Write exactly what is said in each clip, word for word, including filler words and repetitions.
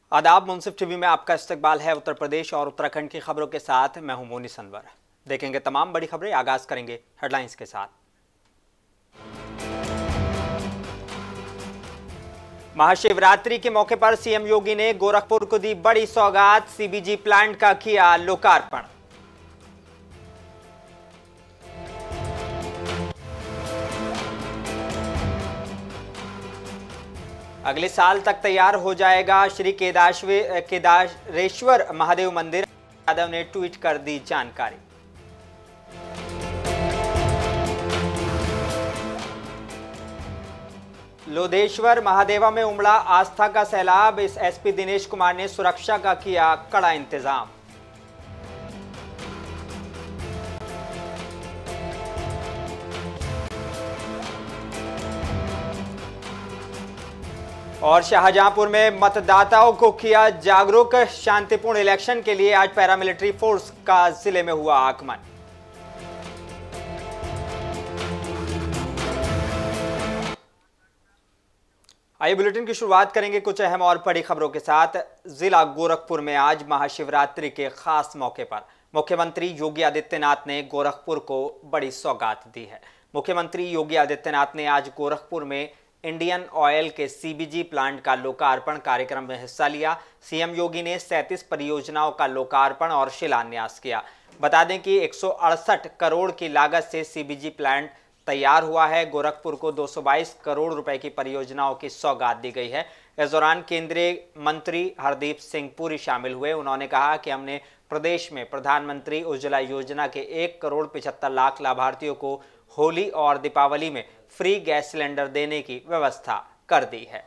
आदाब। मुंसिफ टीवी में आपका इस्तकबाल है। उत्तर प्रदेश और उत्तराखंड की खबरों के साथ मैं हूं मोनी सनवर। देखेंगे तमाम बड़ी खबरें। आगाज करेंगे हेडलाइंस के साथ। महाशिवरात्रि के मौके पर सीएम योगी ने गोरखपुर को दी बड़ी सौगात। सीबीजी प्लांट का किया लोकार्पण। अगले साल तक तैयार हो जाएगा श्री केदारेश्वर महादेव मंदिर। यादव ने ट्वीट कर दी जानकारी। लोधेश्वर महादेवा में उमड़ा आस्था का सैलाब। इस एसपी दिनेश कुमार ने सुरक्षा का किया कड़ा इंतजाम। और शाहजहांपुर में मतदाताओं को किया जागरूक। शांतिपूर्ण इलेक्शन के लिए आज पैरामिलिट्री फोर्स का जिले में हुआ आगमन। आइए बुलेटिन की शुरुआत करेंगे कुछ अहम और बड़ी खबरों के साथ। जिला गोरखपुर में आज महाशिवरात्रि के खास मौके पर मुख्यमंत्री योगी आदित्यनाथ ने गोरखपुर को बड़ी सौगात दी है। मुख्यमंत्री योगी आदित्यनाथ ने आज गोरखपुर में इंडियन ऑयल के सीबीजी प्लांट का लोकार्पण कार्यक्रम में हिस्सा लिया। सीएम योगी ने सैंतीस परियोजनाओं का लोकार्पण और शिलान्यास किया। बता दें कि एक सौ अड़सठ करोड़ की लागत से सीबीजी प्लांट तैयार हुआ है। गोरखपुर को दो सौ बाईस करोड़ रुपए की परियोजनाओं की सौगात दी गई है। इस दौरान केंद्रीय मंत्री हरदीप सिंह पुरी शामिल हुए। उन्होंने कहा कि हमने प्रदेश में प्रधानमंत्री उज्ज्वला योजना के एक करोड़ पिछहत्तर लाख लाभार्थियों को होली और दीपावली में फ्री गैस सिलेंडर देने की व्यवस्था कर दी है।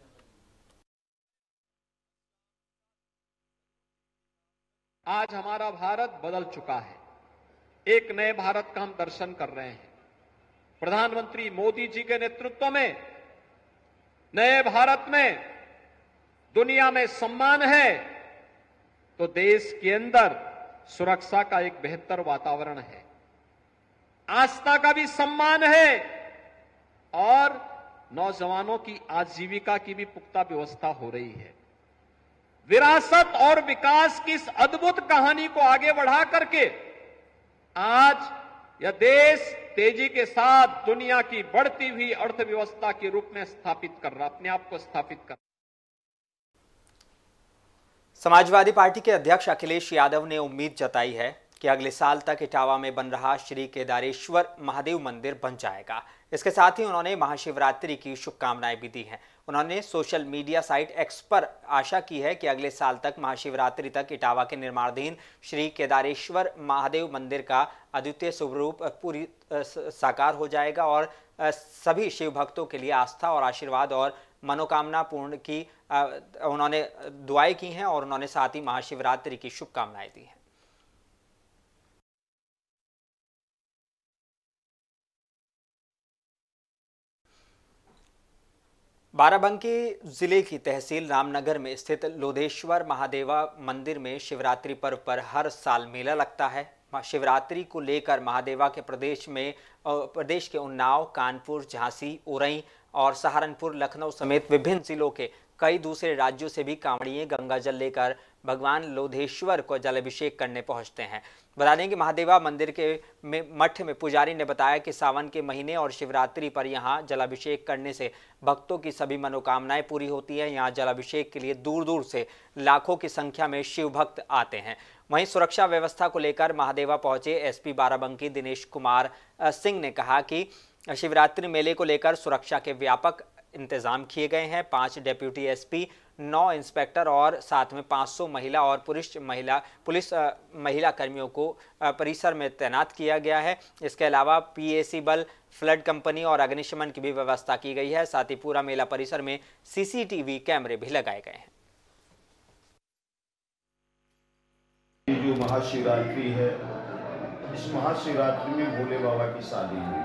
आज हमारा भारत बदल चुका है। एक नए भारत का हम दर्शन कर रहे हैं। प्रधानमंत्री मोदी जी के नेतृत्व में नए भारत में दुनिया में सम्मान है तो देश के अंदर सुरक्षा का एक बेहतर वातावरण है, आस्था का भी सम्मान है और नौजवानों की आजीविका की भी पुख्ता व्यवस्था हो रही है। विरासत और विकास की इस अद्भुत कहानी को आगे बढ़ा करके आज यह देश तेजी के साथ दुनिया की बढ़ती हुई अर्थव्यवस्था के रूप में स्थापित कर रहा, अपने आप को स्थापित कर। समाजवादी पार्टी के अध्यक्ष अखिलेश यादव ने उम्मीद जताई है कि अगले साल तक इटावा में बन रहा श्री केदारेश्वर महादेव मंदिर बन जाएगा। इसके साथ ही उन्होंने महाशिवरात्रि की शुभकामनाएं भी दी हैं। उन्होंने सोशल मीडिया साइट एक्स पर आशा की है कि अगले साल तक महाशिवरात्रि तक इटावा के निर्माणाधीन श्री केदारेश्वर महादेव मंदिर का अद्वितीय स्वरूप पूरी साकार हो जाएगा और सभी शिव भक्तों के लिए आस्था और आशीर्वाद और मनोकामना पूर्ण की उन्होंने दुआएं की हैं और उन्होंने साथ ही महाशिवरात्रि की शुभकामनाएं दी हैं। बाराबंकी जिले की तहसील रामनगर में स्थित लोधेश्वर महादेवा मंदिर में शिवरात्रि पर्व पर हर साल मेला लगता है। शिवरात्रि को लेकर महादेवा के प्रदेश में प्रदेश के उन्नाव, कानपुर, झांसी, उरई और सहारनपुर, लखनऊ समेत विभिन्न जिलों के कई दूसरे राज्यों से भी कांवड़िए गंगा जल लेकर भगवान लोधेश्वर को जलाभिषेक करने पहुंचते हैं। बता दें कि महादेवा मंदिर के में मठ में पुजारी ने बताया कि सावन के महीने और शिवरात्रि पर यहां जलाभिषेक करने से भक्तों की सभी मनोकामनाएं पूरी होती हैं। यहां जलाभिषेक के लिए दूर दूर से लाखों की संख्या में शिव भक्त आते हैं। वहीं सुरक्षा व्यवस्था को लेकर महादेवा पहुंचे एसपी बाराबंकी दिनेश कुमार सिंह ने कहा कि शिवरात्रि मेले को लेकर सुरक्षा के व्यापक इंतजाम किए गए हैं। पांच डेप्यूटी एसपी, नौ इंस्पेक्टर और साथ में पाँच सौ महिला और पुरुष महिला पुलिस महिला कर्मियों को परिसर में तैनात किया गया है। इसके अलावा पीएसी बल, फ्लड कंपनी और अग्निशमन की भी व्यवस्था की गई है। साथ ही पूरा मेला परिसर में सीसीटीवी कैमरे भी लगाए गए हैं। जो महाशिवरात्रि है, इस महाशिवरात्रि में भोले बाबा की शादी हुई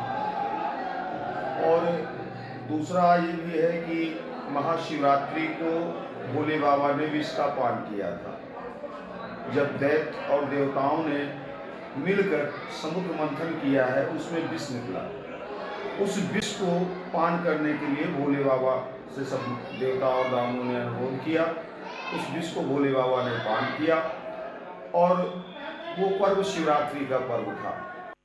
और दूसरा ये भी है कि महाशिवरात्रि को भोले बाबा ने विष का पान किया था। जब दैत्य और देवताओं ने मिलकर समुद्र मंथन किया है, उसमें विष निकला। उस विष को पान करने के लिए भोले बाबा से सब देवता और दानवों ने अनुरोध किया उस विष को भोले बाबा ने पान किया और वो पर्व शिवरात्रि का पर्व था।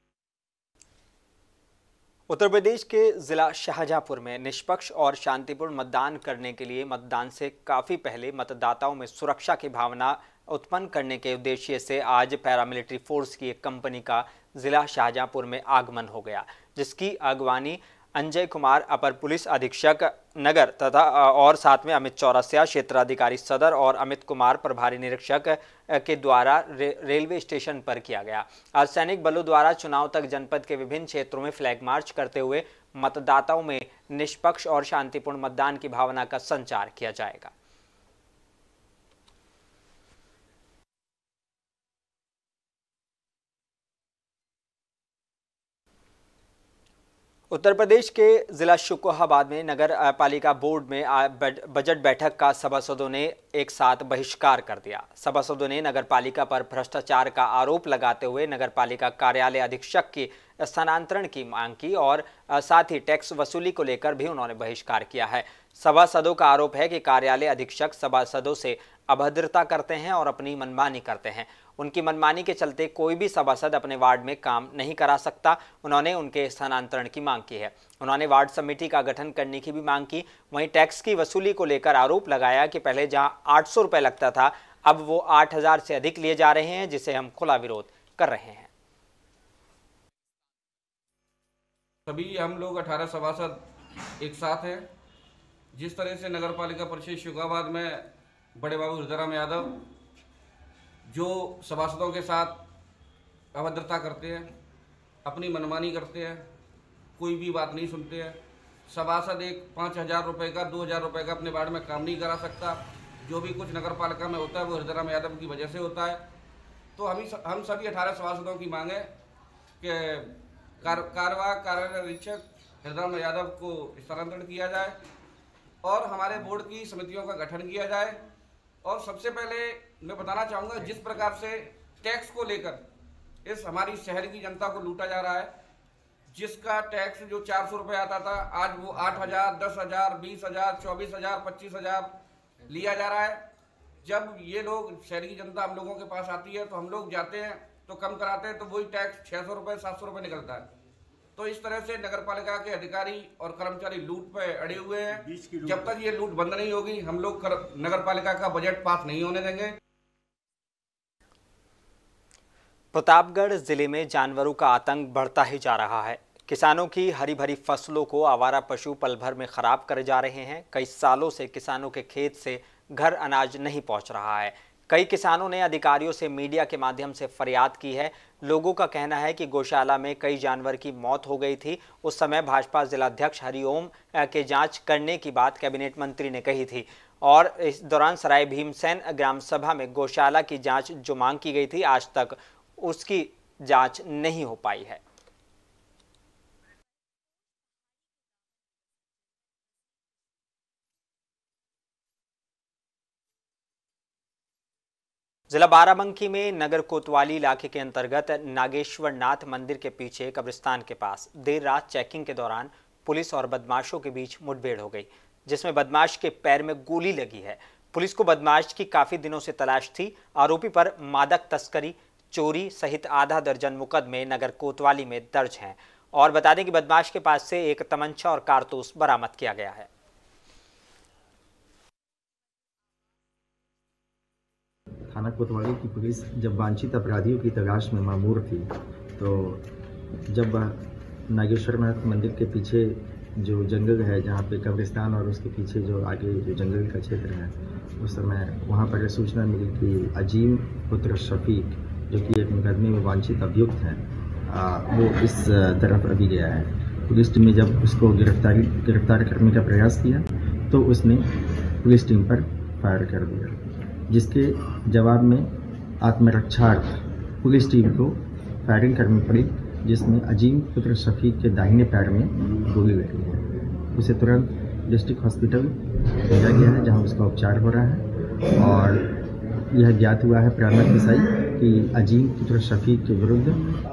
उत्तर प्रदेश के जिला शाहजहांपुर में निष्पक्ष और शांतिपूर्ण मतदान करने के लिए मतदान से काफी पहले मतदाताओं में सुरक्षा की भावना उत्पन्न करने के उद्देश्य से आज पैरामिलिट्री फोर्स की एक कंपनी का जिला शाहजहांपुर में आगमन हो गया, जिसकी अगवानी अंजय कुमार अपर पुलिस अधीक्षक नगर तथा और साथ में अमित चौरसिया क्षेत्राधिकारी सदर और अमित कुमार प्रभारी निरीक्षक के द्वारा रे, रेलवे स्टेशन पर किया गया। आज सैनिक बलों द्वारा चुनाव तक जनपद के विभिन्न क्षेत्रों में फ्लैग मार्च करते हुए मतदाताओं में निष्पक्ष और शांतिपूर्ण मतदान की भावना का संचार किया जाएगा। उत्तर प्रदेश के जिला शुकोहाबाद में नगर पालिका बोर्ड में बजट बैठक का सभासदों ने एक साथ बहिष्कार कर दिया। सभासदों ने नगर पालिका पर भ्रष्टाचार का आरोप लगाते हुए नगर पालिका कार्यालय अधीक्षक की स्थानांतरण की मांग की और साथ ही टैक्स वसूली को लेकर भी उन्होंने बहिष्कार किया है। सभासदों का आरोप है कि कार्यालय अधीक्षक सभासदों से अभद्रता करते हैं और अपनी मनमानी करते हैं। उनकी मनमानी के चलते कोई भी सभासद अपने वार्ड में काम नहीं करा सकता। उन्होंने उनके स्थानांतरण की मांग की है। उन्होंने वार्ड समिति का गठन करने की भी मांग की। वहीं टैक्स की वसूली को लेकर आरोप लगाया कि पहले जहां आठ सौ रुपये लगता था, अब वो आठ हजार से अधिक लिए जा रहे हैं, जिसे हम खुला विरोध कर रहे हैं। सभी हम लोग अठारह सभासद एक साथ हैं। जिस तरह से नगर पालिका परिषद शुकोहाबाद में बड़े बाबू हृदयराम यादव जो सभासदों के साथ अभद्रता करते हैं, अपनी मनमानी करते हैं, कोई भी बात नहीं सुनते हैं। सभासद एक पाँच हज़ार रुपये का दो हज़ार रुपये का अपने वार्ड में काम नहीं करा सकता। जो भी कुछ नगर पालिका में होता है वो हृदयराम यादव की वजह से होता है। तो हम हम सभी अठारह सभासदों की मांग है कि कार, कार्यवाहक कार्यालय अधीक्षक हृदयराम यादव को स्थानांतरण किया जाए और हमारे बोर्ड की समितियों का गठन किया जाए। और सबसे पहले मैं बताना चाहूँगा, जिस प्रकार से टैक्स को लेकर इस हमारी शहर की जनता को लूटा जा रहा है, जिसका टैक्स जो चार सौ रुपये आता था आज वो आठ हज़ार, दस हज़ार, बीस हज़ार, चौबीस हज़ार, पच्चीस हज़ार लिया जा रहा है। जब ये लोग शहर की जनता हम लोगों के पास आती है तो हम लोग जाते हैं तो कम कराते हैं तो वही टैक्स छः सौ रुपये सात सौ रुपये निकलता है। तो इस तरह से नगर पालिका के अधिकारी और कर्मचारी लूट पे अड़े हुए हैं। जब तक ये लूट बंद नहीं होगी हम लोग नगर पालिका का बजट पास नहीं होने देंगे। प्रतापगढ़ जिले में जानवरों का आतंक बढ़ता ही जा रहा है। किसानों की हरी भरी फसलों को आवारा पशु पल भर में खराब करे जा रहे हैं। कई सालों से किसानों के खेत से घर अनाज नहीं पहुंच रहा है। कई किसानों ने अधिकारियों से मीडिया के माध्यम से फरियाद की है। लोगों का कहना है कि गौशाला में कई जानवर की मौत हो गई थी। उस समय भाजपा जिलाध्यक्ष हरिओम के जांच करने की बात कैबिनेट मंत्री ने कही थी और इस दौरान सराय भीमसेन ग्राम सभा में गौशाला की जांच जो मांग की गई थी, आज तक उसकी जांच नहीं हो पाई है। जिला बाराबंकी में नगर कोतवाली इलाके के अंतर्गत नागेश्वर नाथ मंदिर के पीछे कब्रिस्तान के पास देर रात चेकिंग के दौरान पुलिस और बदमाशों के बीच मुठभेड़ हो गई, जिसमें बदमाश के पैर में गोली लगी है। पुलिस को बदमाश की काफी दिनों से तलाश थी। आरोपी पर मादक तस्करी, चोरी सहित आधा दर्जन मुकदमे नगर कोतवाली में दर्ज हैं। और बता दें कि बदमाश के पास से एक तमंचा और कारतूस बरामद किया गया है। थाना कोतवाली की पुलिस जब वांछित अपराधियों की तलाश में मामूर थी, तो जब नागेश्वर नाथ मंदिर के पीछे जो जंगल है, जहाँ पे कब्रिस्तान और उसके पीछे जो आगे जो जंगल का क्षेत्र है, उस समय वहाँ पर सूचना मिली कि अजीम पुत्र शफीक, जो कि एक मुकदमे में वांछित अभियुक्त हैं, वो इस तरफ अभी गया है। पुलिस टीम ने जब उसको गिरफ्तारी गिरफ्तार करने का प्रयास किया तो उसने पुलिस टीम पर फायर कर दिया, जिसके जवाब में आत्मरक्षार्थ पुलिस टीम को फायरिंग करनी पड़ी, जिसमें अजीम पुत्र शफीक के दाहिने पैर में गोली लगी है। उसे तुरंत डिस्ट्रिक्ट हॉस्पिटल भेजा गया है, जहां उसका उपचार हो रहा है। और यह ज्ञात हुआ है प्राथमिक विषय कि अजीम पुत्र शफीक के विरुद्ध।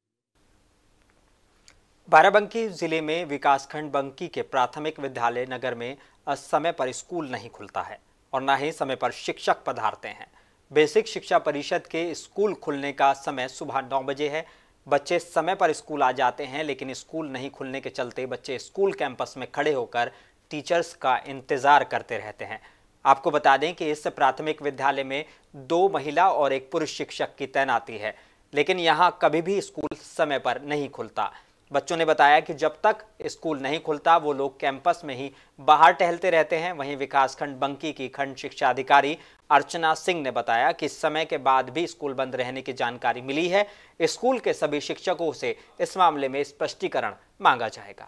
बाराबंकी जिले में विकासखंड बंकी के प्राथमिक विद्यालय नगर में समय पर स्कूल नहीं खुलता है और न ही समय पर शिक्षक पधारते हैं। बेसिक शिक्षा परिषद के स्कूल खुलने का समय सुबह नौ बजे है। बच्चे समय पर स्कूल आ जाते हैं, लेकिन स्कूल नहीं खुलने के चलते बच्चे स्कूल कैंपस में खड़े होकर टीचर्स का इंतजार करते रहते हैं। आपको बता दें कि इस प्राथमिक विद्यालय में दो महिला और एक पुरुष शिक्षक की तैनाती है, लेकिन यहां कभी भी स्कूल समय पर नहीं खुलता। बच्चों ने बताया कि जब तक स्कूल नहीं खुलता वो लोग कैंपस में ही बाहर टहलते रहते हैं। वहीं विकासखंड बंकी की खंड शिक्षा अधिकारी अर्चना सिंह ने बताया कि समय के बाद भी स्कूल बंद रहने की जानकारी मिली है। स्कूल के सभी शिक्षकों से इस मामले में स्पष्टीकरण मांगा जाएगा।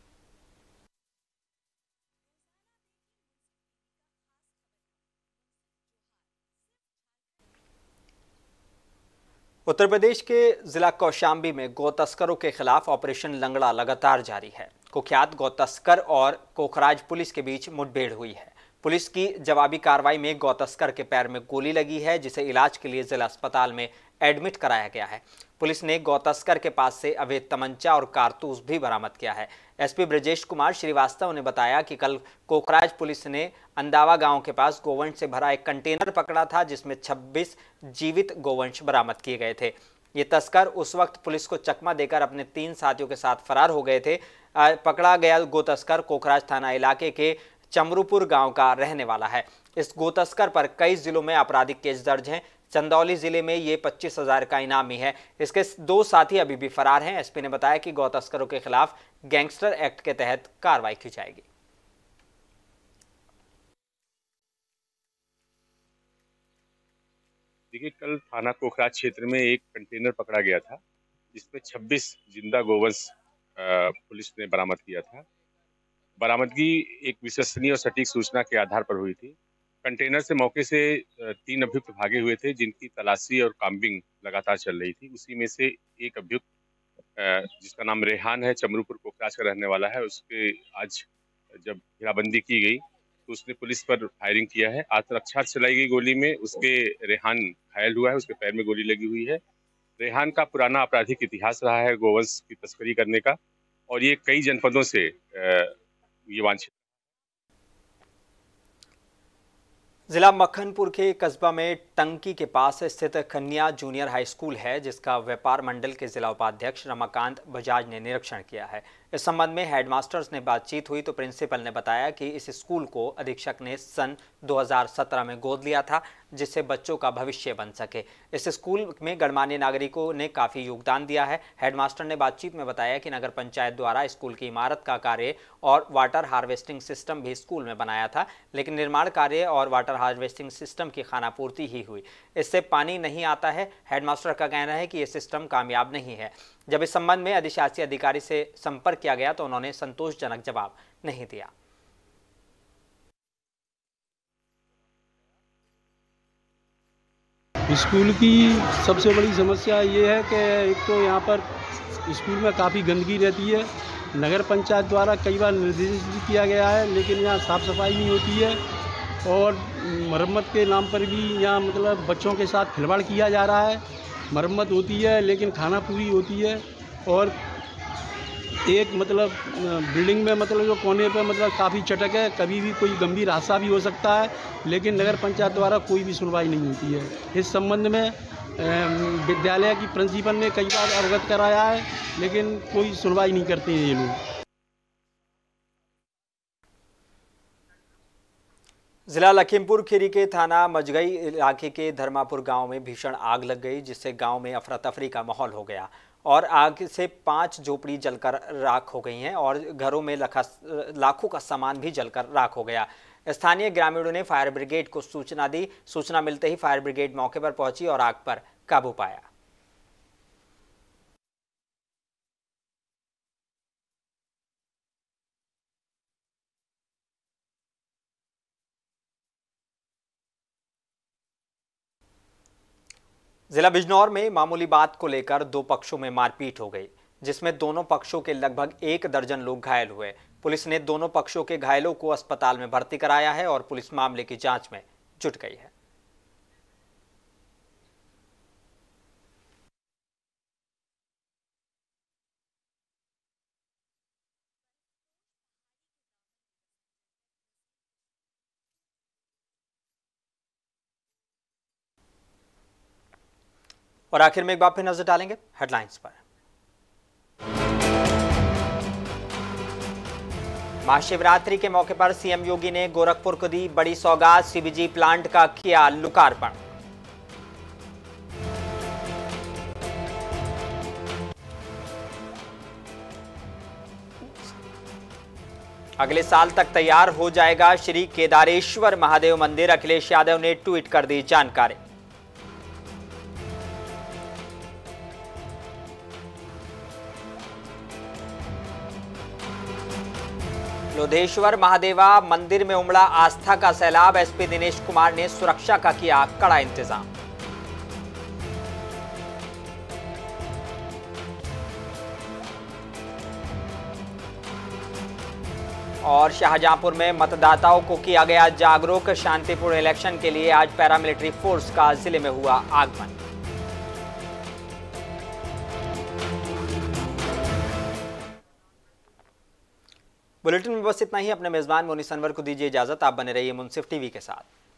उत्तर प्रदेश के जिला कौशाम्बी में गौ तस्करों के खिलाफ ऑपरेशन लंगड़ा लगातार जारी है। कुख्यात गौ तस्कर और कोखराज पुलिस के बीच मुठभेड़ हुई है। पुलिस की जवाबी कार्रवाई में गौ तस्कर के पैर में गोली लगी है, जिसे इलाज के लिए जिला अस्पताल में एडमिट कराया गया है। पुलिस ने गौ तस्कर के पास से अवैध तमंचा और कारतूस भी बरामद किया है। एसपी ब्रजेश कुमार श्रीवास्तव ने बताया कि कल कोखराज पुलिस ने अंदावा गांव के पास गोवंश से भरा एक कंटेनर पकड़ा था, जिसमें छब्बीस जीवित गोवंश बरामद किए गए थे। ये तस्कर उस वक्त पुलिस को चकमा देकर अपने तीन साथियों के साथ फरार हो गए थे। पकड़ा गया गो तस्कर कोखराज थाना इलाके के चमरूपुर गांव का रहने वाला है। इस गो तस्कर पर कई जिलों में आपराधिक केस दर्ज हैं। चंदौली जिले में ये पच्चीस हजार का इनामी है। इसके दो साथी अभी भी फरार हैं। एसपी ने बताया कि गौ तस्करों के खिलाफ गैंगस्टर एक्ट के तहत कार्रवाई की जाएगी। देखिए, कल थाना कोखराज क्षेत्र में एक कंटेनर पकड़ा गया था, जिसमें छब्बीस जिंदा गोवंश पुलिस ने बरामद किया था। बरामदगी एक विश्वसनीय और सटीक सूचना के आधार पर हुई थी। कंटेनर से मौके से तीन अभियुक्त भागे हुए थे, जिनकी तलाशी और काम्बिंग लगातार चल रही थी। उसी में से एक अभियुक्त, जिसका नाम रेहान है, चमरूपुर कोखराज का रहने वाला है, उसके आज जब घेराबंदी की गई तो उसने पुलिस पर फायरिंग किया है। आत्मरक्षा चलाई गई गोली में उसके रेहान घायल हुआ है, उसके पैर में गोली लगी हुई है। रेहान का पुराना आपराधिक इतिहास रहा है गोवंश की तस्करी करने का, और ये कई जनपदों से ये वांछित। जिला मक्खनपुर के कस्बा में टंकी के पास स्थित कन्या जूनियर हाई स्कूल है, जिसका व्यापार मंडल के जिला उपाध्यक्ष रमाकांत बजाज ने निरीक्षण किया है। इस संबंध में हेडमास्टर्स ने बातचीत हुई तो प्रिंसिपल ने बताया कि इस स्कूल को अधीक्षक ने सन दो हज़ार सत्रह में गोद लिया था, जिससे बच्चों का भविष्य बन सके। इस स्कूल में गणमान्य नागरिकों ने काफ़ी योगदान दिया है। हेडमास्टर ने बातचीत में बताया कि नगर पंचायत द्वारा स्कूल की इमारत का कार्य और वाटर हार्वेस्टिंग सिस्टम भी स्कूल में बनाया था, लेकिन निर्माण कार्य और वाटर हार्वेस्टिंग सिस्टम की खानापूर्ति ही हुई, इससे पानी नहीं आता है। हेडमास्टर का कहना है कि यह सिस्टम कामयाब नहीं है। जब इस संबंध में अधिशासी अधिकारी से संपर्क किया गया तो उन्होंने संतोषजनक जवाब नहीं दिया। स्कूल की सबसे बड़ी समस्या ये है कि एक तो यहाँ पर स्कूल में काफ़ी गंदगी रहती है। नगर पंचायत द्वारा कई बार निर्देशित भी किया गया है, लेकिन यहाँ साफ़ सफाई नहीं होती है और मरम्मत के नाम पर भी यहाँ मतलब बच्चों के साथ खिलवाड़ किया जा रहा है। मरम्मत होती है लेकिन खाना पूरी होती है, और एक मतलब बिल्डिंग में मतलब जो कोने पे मतलब काफ़ी चटक है, कभी भी कोई गंभीर हादसा भी हो सकता है, लेकिन नगर पंचायत द्वारा कोई भी सुनवाई नहीं होती है। इस संबंध में विद्यालय की प्रिंसिपल ने कई बार अवगत कराया है, लेकिन कोई सुनवाई नहीं करते हैं ये लोग। जिला लखीमपुर खीरी के थाना मजगई इलाके के धर्मापुर गांव में भीषण आग लग गई, जिससे गांव में अफरा तफरी का माहौल हो गया और आग से पांच झोपड़ी जलकर राख हो गई हैं और घरों में लाखों का सामान भी जलकर राख हो गया। स्थानीय ग्रामीणों ने फायर ब्रिगेड को सूचना दी। सूचना मिलते ही फायर ब्रिगेड मौके पर पहुंची और आग पर काबू पाया। जिला बिजनौर में मामूली बात को लेकर दो पक्षों में मारपीट हो गई, जिसमें दोनों पक्षों के लगभग एक दर्जन लोग घायल हुए। पुलिस ने दोनों पक्षों के घायलों को अस्पताल में भर्ती कराया है और पुलिस मामले की जांच में जुट गई है। और आखिर में एक बार फिर नजर डालेंगे हेडलाइंस पर। महाशिवरात्रि के मौके पर सीएम योगी ने गोरखपुर को दी बड़ी सौगात, सीबीजी प्लांट का किया लोकार्पण। अगले साल तक तैयार हो जाएगा श्री केदारेश्वर महादेव मंदिर, अखिलेश यादव ने ट्वीट कर दी जानकारी। लोधेश्वर महादेवा मंदिर में उमड़ा आस्था का सैलाब, एसपी दिनेश कुमार ने सुरक्षा का किया कड़ा इंतजाम। और शाहजहांपुर में मतदाताओं को किया गया जागरूक, शांतिपूर्ण इलेक्शन के लिए आज पैरामिलिट्री फोर्स का जिले में हुआ आगमन। बुलेटिन में बस इतना ही। अपने मेजबान मोनिस अनवर को दीजिए इजाजत। आप बने रहिए मुंसिफ टीवी के साथ।